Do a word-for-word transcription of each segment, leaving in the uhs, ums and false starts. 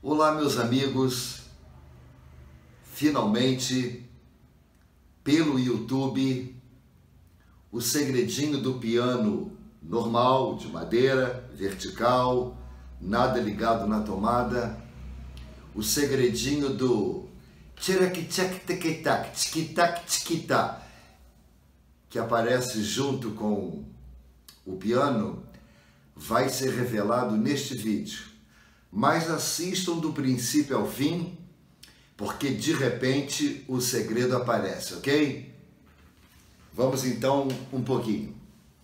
Olá, meus amigos, finalmente, pelo YouTube, o segredinho do piano normal, de madeira, vertical, nada ligado na tomada, o segredinho do tchac-tchac-tac-tac, tchic-tac, tchic-tac, que aparece junto com o piano, vai ser revelado neste vídeo. Mas assistam do princípio ao fim, porque de repente o segredo aparece, ok? Vamos então um pouquinho.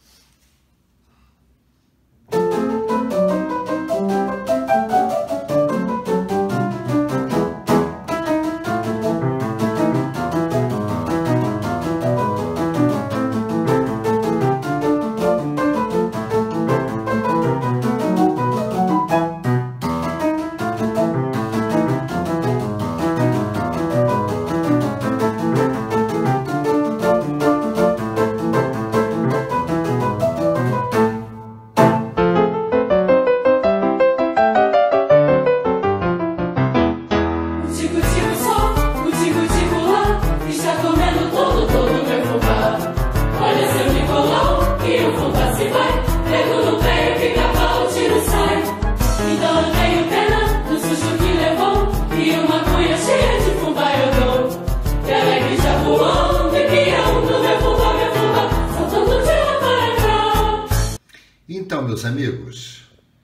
Então, meus amigos,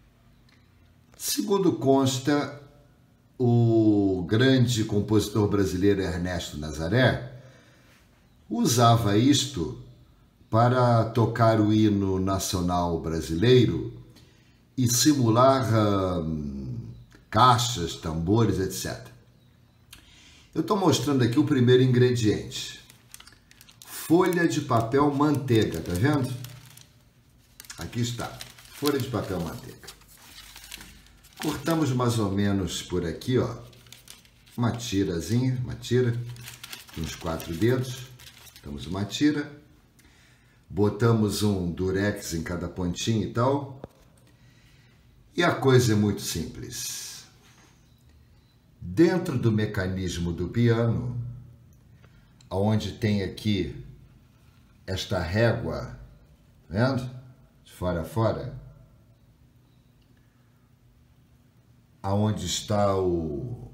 segundo consta, o grande compositor brasileiro Ernesto Nazaré usava isto para tocar o hino nacional brasileiro e simular hum, caixas, tambores, etcétera. Eu estou mostrando aqui o primeiro ingrediente. Folha de papel manteiga, tá vendo? Aqui está, folha de papel manteiga. Cortamos mais ou menos por aqui, ó, uma tirazinha, uma tira, uns quatro dedos. Damos uma tira, botamos um durex em cada pontinha e tal. E a coisa é muito simples. Dentro do mecanismo do piano, onde tem aqui esta régua, tá vendo? Fora a fora, aonde está o,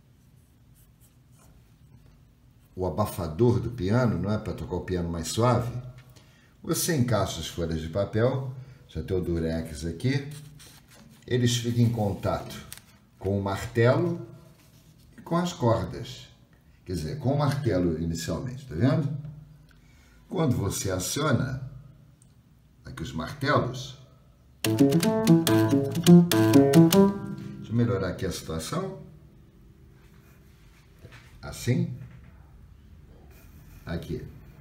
o abafador do piano, não é? Para tocar o piano mais suave, você encaixa as folhas de papel, já tem o durex aqui, eles ficam em contato com o martelo e com as cordas, quer dizer, com o martelo inicialmente, tá vendo? Quando você aciona aqui os martelos, deixa eu melhorar aqui a situação, assim, aqui.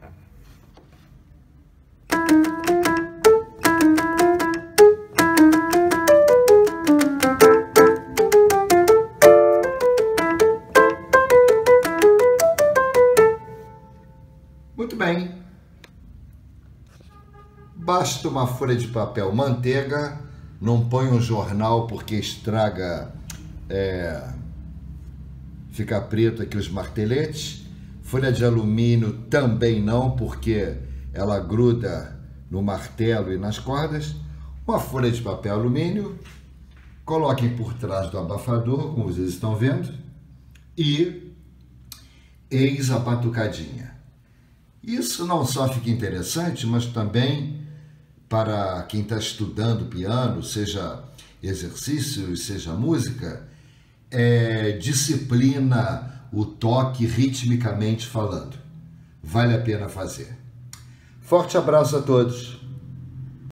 Muito bem. Basta uma folha de papel manteiga, não põe um jornal porque estraga, é, fica preto aqui os marteletes. Folha de alumínio também não, porque ela gruda no martelo e nas cordas. Uma folha de papel alumínio, coloquem por trás do abafador, como vocês estão vendo, e eis a batucadinha. Isso não só fica interessante, mas também para quem está estudando piano, seja exercício, seja música, é, disciplina o toque ritmicamente falando. Vale a pena fazer. Forte abraço a todos.